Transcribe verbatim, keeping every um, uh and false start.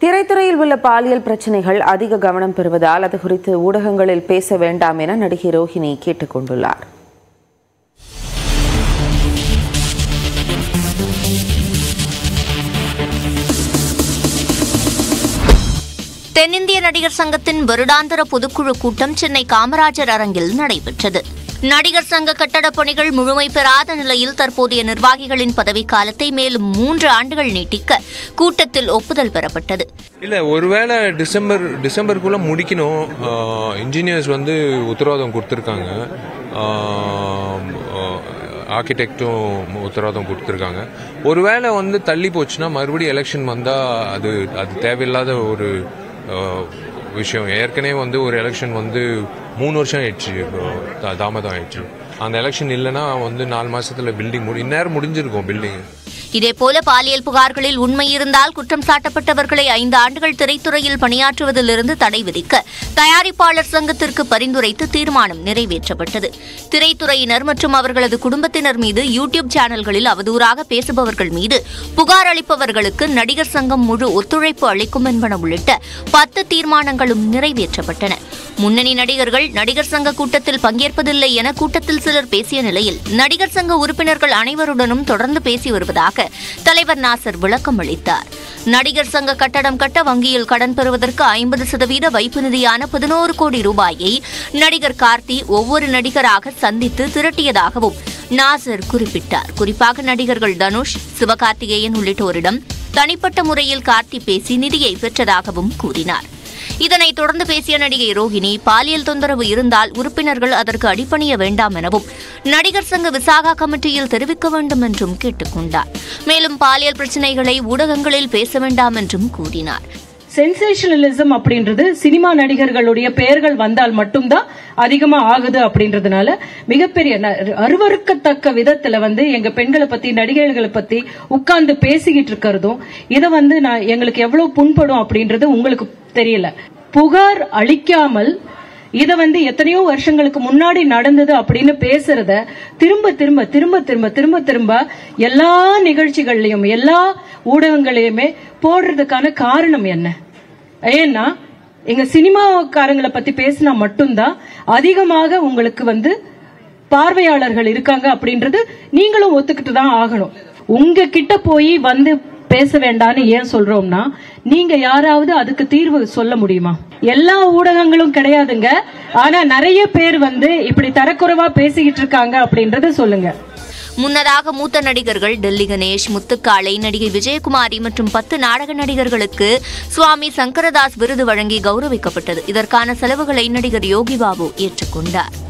திரைத்துறையில் உள்ள பாலியல் பிரச்சனைகள் அதிக கவனம் பெறுவதால் அது குறித்து ஊடகங்களில் பேச வேண்டாம் என நடிகை ரோஹிணி கேட்டுக் கொண்டுள்ளார். தென்னிந்திய நடிகர் சங்கத்தின் வருடாந்திர பொதுக்குழு கூட்டம் சென்னை காமராஜர் அரங்கில் நடைபெற்றது. நடிகர் சங்க கட்டடப் பணிகள் முழுமை பெறாத நிலையில் தற்போதைய நிர்வாகிகளின் பதவிக்காலத்தை மேலும் மூன்று ஆண்டுகள் நீட்டிக்க கூட்டத்தில் ஒப்புதல் பெறப்பட்டது. இல்ல, ஒருவேளை டிசம்பர் டிசம்பருக்குள்ள முடிக்கணும். இன்ஜினியர்ஸ் வந்து உத்தரவாதம் கொடுத்துருக்காங்க, ஆர்கிடெக்டும் உத்தரவாதம் கொடுத்துருக்காங்க. ஒருவேளை வந்து தள்ளி போச்சுன்னா மறுபடியும் எலெக்ஷன் வந்தா அது அது தேவையில்லாத ஒரு விஷயம். ஏற்கனவே வந்து ஒரு எலெக்ஷன் வந்து மூணு வருஷம் ஆயிடுச்சு, தாமதம் ஆயிடுச்சு. அந்த எலெக்ஷன் இல்லைன்னா வந்து நாலு மாசத்துல பில்டிங் முடி இந்நேரம் முடிஞ்சிருக்கும் பில்டிங். இதேபோல பாலியல் புகார்களில் உண்மை இருந்தால் குற்றம் சாட்டப்பட்டவர்களை ஐந்து ஆண்டுகள் திரைத்துறையில் பணியாற்றுவதிலிருந்து தடை விதிக்க தயாரிப்பாளர் சங்கத்திற்கு பரிந்துரைத்து தீர்மானம் நிறைவேற்றப்பட்டது. திரைத்துறையினர் மற்றும் அவர்களது குடும்பத்தினர் மீது யூடியூப் சேனல்களில் அவதூறாக பேசுபவர்கள் மீது புகார் அளிப்பவர்களுக்கு நடிகர் சங்கம் முழு ஒத்துழைப்பு அளிக்கும் என்பன உள்ளிட்ட பத்து தீர்மானங்களும் நிறைவேற்றப்பட்டன. முன்னணி நடிகர்கள் நடிகர் சங்க கூட்டத்தில் பங்கேற்பதில்லை என கூட்டத்தில் சிலர் பேசிய நிலையில் நடிகர் சங்க உறுப்பினர்கள் அனைவருடனும் தொடர்ந்து பேசி வருவதாக தலைவர் நாசர் விளக்கம் அளித்தார். நடிகர் சங்க கட்டடம் கட்ட வங்கியில் கடன் பெறுவதற்கு ஐம்பது சதவீத வைப்பு நிதியான பதினோரு கோடி ரூபாயை நடிகர் கார்த்தி ஒவ்வொரு நடிகராக சந்தித்து திரட்டியதாகவும் நாசர் குறிப்பிட்டார். குறிப்பாக நடிகர்கள் தனுஷ், சிவகார்த்திகேயன் உள்ளிட்டோரிடம் தனிப்பட்ட முறையில் கார்த்தி பேசி நிதியை பெற்றதாகவும் கூறினார். இதனைத் தொடர்ந்து பேசிய நடிகை ரோஹிணி, பாலியல் தொந்தரவு இருந்தால் உறுப்பினர்கள் அதற்கு அடிபணிய வேண்டாம் எனவும் நடிகர் சங்க விசாகா கமிட்டியில் தெரிவிக்க வேண்டும் என்றும் கேட்டுக் கொண்டார். மேலும் பாலியல் பிரச்சினைகளை ஊடகங்களில் பேச வேண்டாம் என்றும் கூறினார். சென்சேஷனலிசம் அப்படின்றது சினிமா நடிகர்களுடைய பெயர்கள் வந்தால் மட்டும்தான் அதிகமா ஆகுது அப்படின்றதுனால மிகப்பெரிய அருவருக்கத்தக்க விதத்துல வந்து எங்க பெண்களை பத்தி நடிகைகளை பத்தி உட்கார்ந்து பேசிக்கிட்டு இருக்கிறதும் இதை வந்து நான் எங்களுக்கு எவ்வளவு புண்படும் அப்படின்றது உங்களுக்கு தெரியல. புகார் அளிக்காமல் இத வந்து எத்தனையோ வருஷங்களுக்கு முன்னாடி நடந்தது அப்படின்னு பேசுறத திரும்ப திரும்ப திரும்ப திரும்ப திரும்ப திரும்ப எல்லா நிகழ்ச்சிகள்லயும் எல்லா ஊடகங்களையுமே போடுறதுக்கான காரணம் என்ன? ஏன்னா எங்க சினிமாக்காரங்களை பத்தி பேசினா மட்டும்தான் அதிகமாக உங்களுக்கு வந்து பார்வையாளர்கள் இருக்காங்க அப்படின்றது நீங்களும் ஒத்துக்கிட்டு தான் ஆகணும். உங்க கிட்ட போய் வந்து பேச வேண்டான்னு ஏன் சொல்றோம்னா, நீங்க யாராவது அதுக்கு தீர்வு சொல்ல முடியுமா? எல்லா ஊடகங்களும் கிடையாதுங்க, ஆனா நிறைய பேர் வந்து இப்படி தரக்குறைவா பேசிக்கிட்டு இருக்காங்க அப்படின்றத சொல்லுங்க. முன்னதாக மூத்த நடிகர்கள் டெல்லி கணேஷ், முத்துக்காளை, நடிகை விஜயகுமாரி மற்றும் பத்து நாடக நடிகர்களுக்கு சுவாமி சங்கரதாஸ் விருது வழங்கி கௌரவிக்கப்பட்டது. இதற்கான செலவுகளை நடிகர் யோகி பாபு ஏற்றுக்கொண்டார்.